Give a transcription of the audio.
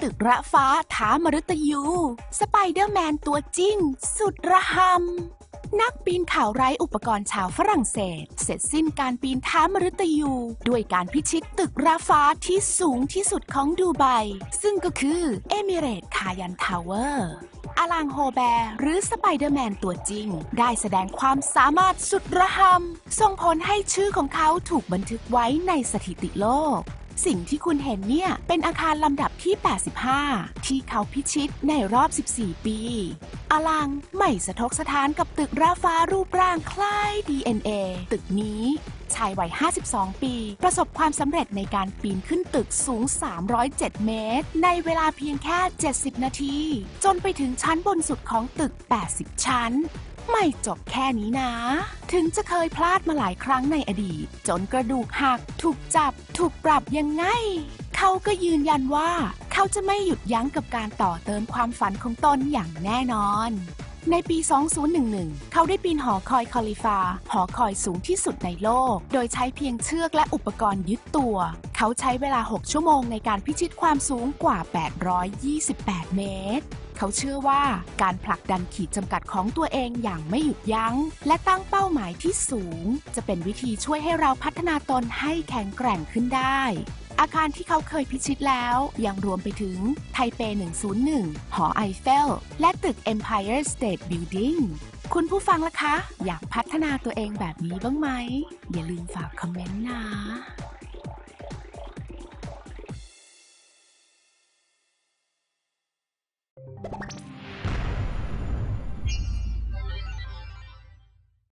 ตึกระฟ้าท้ามฤตยูสไปเดอร์แมนตัวจริงสุดระหำนักปีนเขาไร้อุปกรณ์ชาวฝรั่งเศสเสร็จสิ้นการปีนท้ามฤตยูด้วยการพิชิตตึกระฟ้าที่สูงที่สุดของดูไบซึ่งก็คือเอมิเรตคายันทาวเวอร์อลังโฮแบร์หรือสไปเดอร์แมนตัวจริงได้แสดงความสามารถสุดระหำส่งผลให้ชื่อของเขาถูกบันทึกไว้ในสถิติโลกสิ่งที่คุณเห็นเนี่ยเป็นอาคารลำดับที่ 85 ที่เขาพิชิตในรอบ 14 ปีอลังไม่สะทกสะท้านกับตึกระฟ้ารูปร่างคล้าย DNA ตึกนี้ชายวัย 52 ปีประสบความสำเร็จในการปีนขึ้นตึกสูง 307 เมตรในเวลาเพียงแค่ 70 นาทีจนไปถึงชั้นบนสุดของตึก 80 ชั้นไม่จบแค่นี้นะถึงจะเคยพลาดมาหลายครั้งในอดีตจนกระดูกหักถูกจับถูกปรับยังไงเขาก็ยืนยันว่าเขาจะไม่หยุดยั้งกับการต่อเติมความฝันของตนอย่างแน่นอนในปี 2011 เขาได้ปีนหอคอยคอลิฟาหอคอยสูงที่สุดในโลกโดยใช้เพียงเชือกและอุปกรณ์ยึดตัวเขาใช้เวลา 6 ชั่วโมงในการพิชิตความสูงกว่า 828 เมตรเขาเชื่อว่าการผลักดันขีดจำกัดของตัวเองอย่างไม่หยุดยั้งและตั้งเป้าหมายที่สูงจะเป็นวิธีช่วยให้เราพัฒนาตนให้แข็งแกร่งขึ้นได้อาคารที่เขาเคยพิชิตแล้วยังรวมไปถึงไทเป 101 หอไอเฟลและตึก Empire State Building คุณผู้ฟังล่ะคะอยากพัฒนาตัวเองแบบนี้บ้างไหมอย่าลืมฝากคอมเมนต์นะ